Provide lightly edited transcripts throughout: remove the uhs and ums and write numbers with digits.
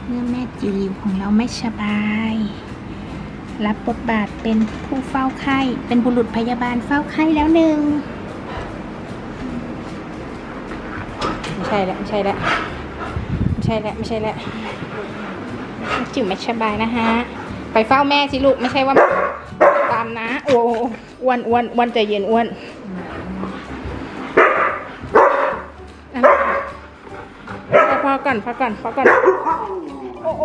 เมื่อแม่จิ๋วหลิวของเราไม่สบายรับบทบาทเป็นผู้เฝ้าไข้เป็นบุรุษพยาบาลเฝ้าไข้แล้วหนึ่งไม่ใช่แล้วจิ๋วไม่สบายนะฮะไปเฝ้าแม่สิลูกไม่ใช่ว่าตามนะโอ้อ้วนใจเย็นอ้วนพอก่อนโอ้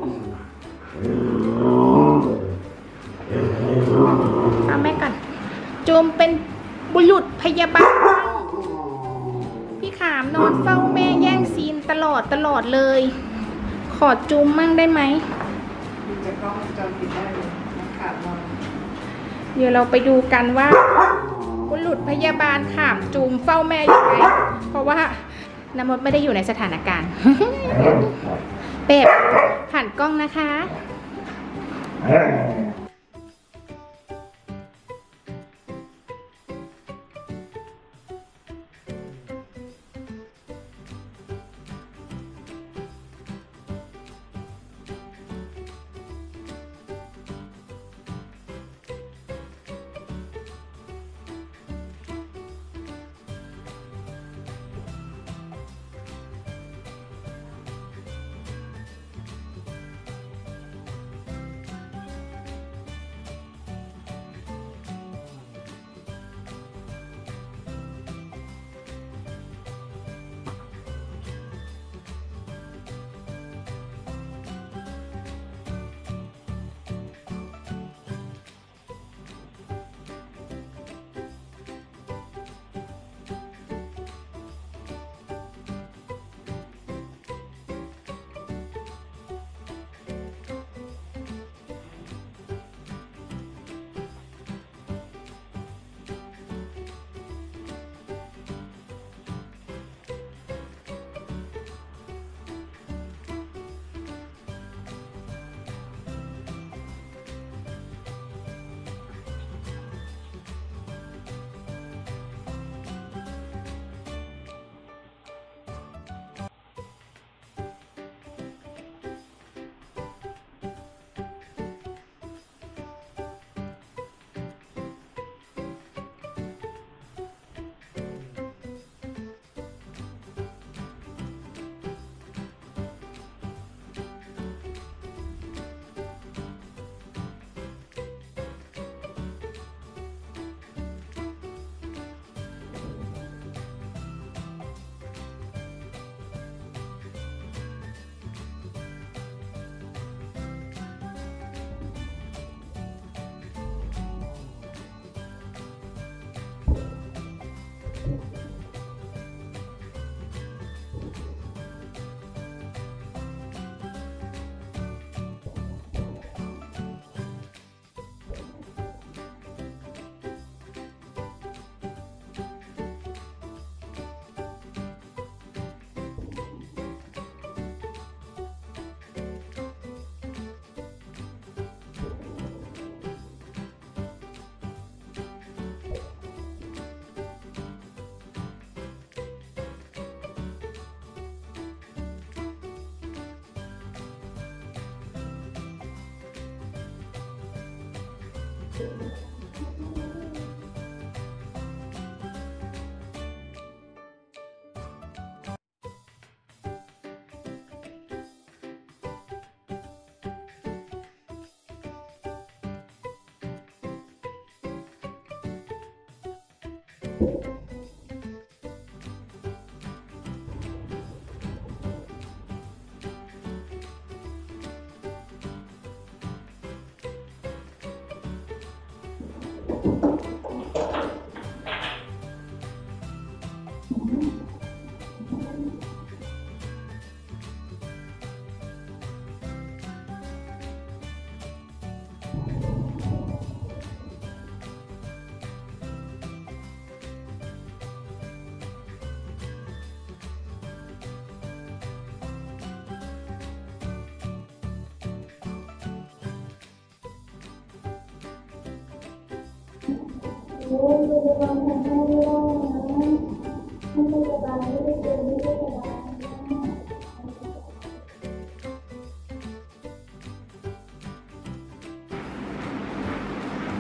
เอาแม่ก่อนจูมเป็นบุรุษพยาบาลพี่ขามนอนเฝ้าแม่แย่งซีนตลอดเลยขอจูมมั่งได้ไหมจะกล้องจอปิดได้เลยขามนอนเดี๋ยวเราไปดูกันว่าบุรุษพยาบาลขามจูมเฝ้าแม่ยังไงเพราะว่าน้ำมดไม่ได้อยู่ในสถานการณ์เป็ดผ่านกล้องนะคะ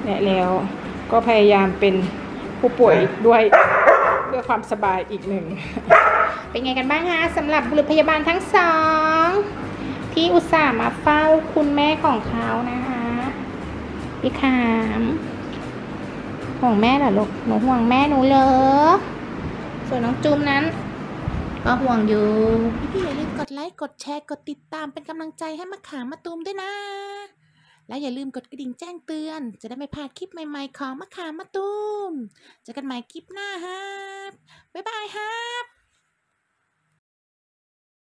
และแล้วก็พยายามเป็นผู้ป่วยด้วยเพื่อความสบายอีกหนึ่ง เป็นไงกันบ้างคะสำหรับบุรุษพยาบาลทั้งสองที่อุตส่าห์มาเฝ้าคุณแม่ของเขานะคะพี่ขามห่วงแม่เหรอลูกหนูห่วงแม่หนูเหรอส่วนน้องจุ๊มนั้นก็ห่วงอยู่พี่อย่าลืมกดไลค์กดแชร์กดติดตามเป็นกำลังใจให้มะขามมะตูมด้วยนะและอย่าลืมกดกระดิ่งแจ้งเตือนจะได้ไม่พลาดคลิปใหม่ๆของมะขามมะตูมเจอกันใหม่คลิปหน้าฮะบ๊ายบายฮะ